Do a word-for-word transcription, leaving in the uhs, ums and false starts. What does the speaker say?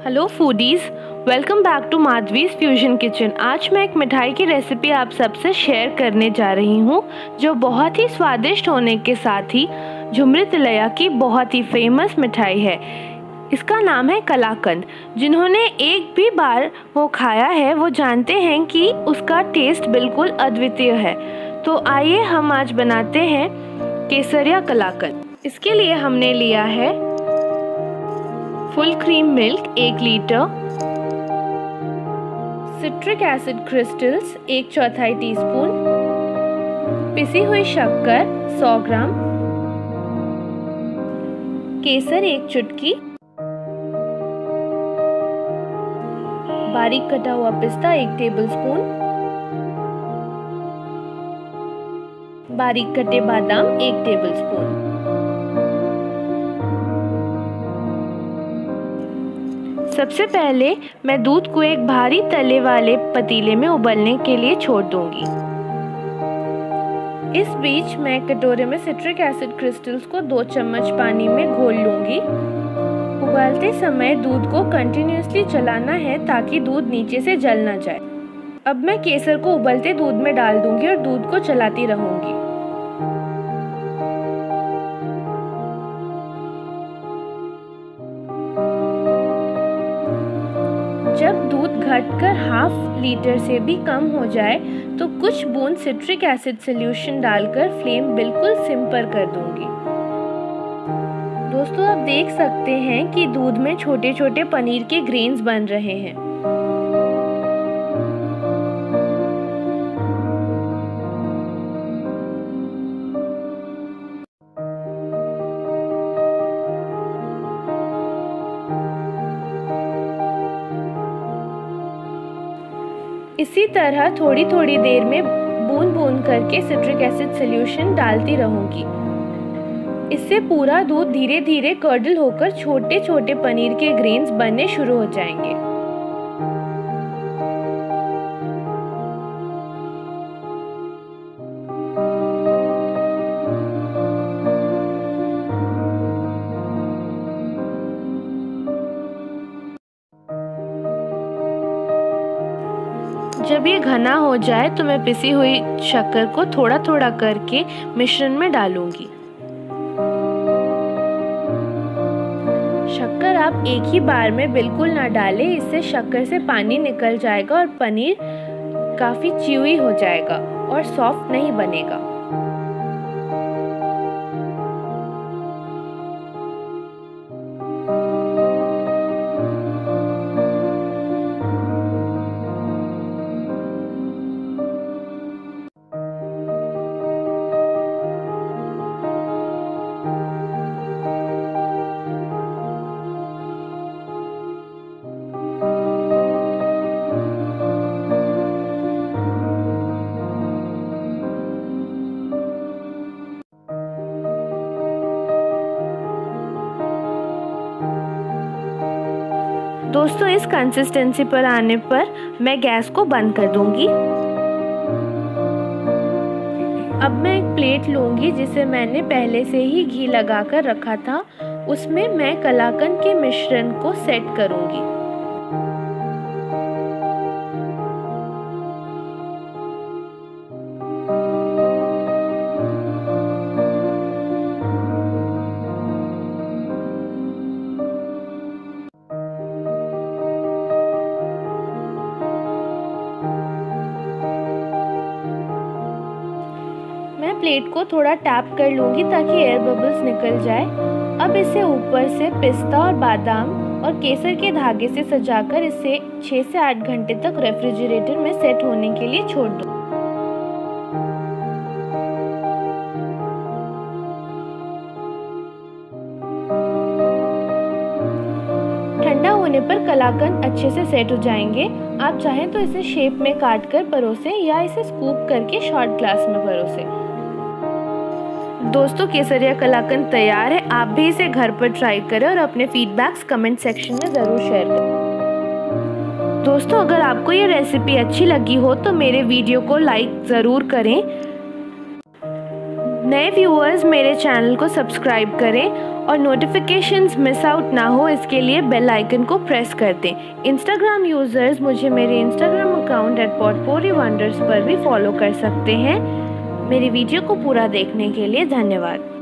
Hello foodies, welcome back to Madhavi's fusion kitchen. आज मैं एक मिठाई की रेसिपी आप सबसे शेयर करने जा रही हूँ जो बहुत ही स्वादिष्ट होने के साथ ही झुमरी तिलैया की बहुत ही फेमस मिठाई है। इसका नाम है कलाकंद। जिन्होंने एक भी बार वो खाया है वो जानते हैं कि उसका टेस्ट बिल्कुल अद्वितीय है। तो आइए हम आज बनाते हैं केसरिया कलाकंद। इसके लिए हमने लिया है फुल क्रीम मिल्क एक लीटर, सिट्रिक एसिड क्रिस्टल्स एक चौथाई टीस्पून, पिसी हुई शक्कर सौ ग्राम, केसर एक चुटकी, बारीक कटा हुआ पिस्ता एक टेबलस्पून, बारीक कटे बादाम एक टेबलस्पून। सबसे पहले मैं दूध को एक भारी तले वाले पतीले में उबलने के लिए छोड़ दूंगी। इस बीच मैं कटोरे में सिट्रिक एसिड क्रिस्टल्स को दो चम्मच पानी में घोल लूंगी। उबालते समय दूध को कंटिन्यूअसली चलाना है ताकि दूध नीचे से जल ना जाए। अब मैं केसर को उबलते दूध में डाल दूंगी और दूध को चलाती रहूंगी। जब दूध घटकर हाफ लीटर से भी कम हो जाए तो कुछ बूंद सिट्रिक एसिड सॉल्यूशन डालकर फ्लेम बिल्कुल सिम पर कर दूंगी। दोस्तों, आप देख सकते हैं कि दूध में छोटे छोटे पनीर के ग्रेन्स बन रहे हैं। इसी तरह थोड़ी थोड़ी देर में बूंद बूंद करके सिट्रिक एसिड सॉल्यूशन डालती रहूंगी। इससे पूरा दूध धीरे धीरे कर्डल होकर छोटे छोटे पनीर के ग्रेन्स बनने शुरू हो जाएंगे। जब ये घना हो जाए तो मैं पिसी हुई शक्कर को थोड़ा थोड़ा करके मिश्रण में डालूंगी। शक्कर आप एक ही बार में बिल्कुल ना डालें, इससे शक्कर से पानी निकल जाएगा और पनीर काफी च्यूई हो जाएगा और सॉफ्ट नहीं बनेगा। दोस्तों, इस कंसिस्टेंसी पर आने पर मैं गैस को बंद कर दूंगी। अब मैं एक प्लेट लूंगी जिसे मैंने पहले से ही घी लगाकर रखा था। उसमें मैं कलाकंद के मिश्रण को सेट करूंगी। प्लेट को थोड़ा टैप कर लूंगी ताकि एयर बबल्स निकल जाए। अब इसे ऊपर से पिस्ता और बादाम और केसर के धागे से सजाकर इसे छह से आठ घंटे तक रेफ्रिजरेटर में सेट होने के लिए छोड़ दो। ठंडा होने पर कलाकंद अच्छे से सेट हो जाएंगे। आप चाहें तो इसे शेप में काट कर परोसें या इसे स्कूप करके शॉर्ट ग्लास में परोसें। दोस्तों, केसरिया कलाकंद तैयार है। आप भी इसे घर पर ट्राई करें और अपने फीडबैक्स कमेंट सेक्शन में ज़रूर शेयर करें। दोस्तों, अगर आपको ये रेसिपी अच्छी लगी हो तो मेरे वीडियो को लाइक ज़रूर करें। नए व्यूअर्स मेरे चैनल को सब्सक्राइब करें और नोटिफिकेशंस मिस आउट ना हो इसके लिए बेल आइकन को प्रेस कर दें। इंस्टाग्राम यूज़र्स मुझे मेरे Instagram account at potpourri wonders पर भी फॉलो कर सकते हैं। मेरी वीडियो को पूरा देखने के लिए धन्यवाद।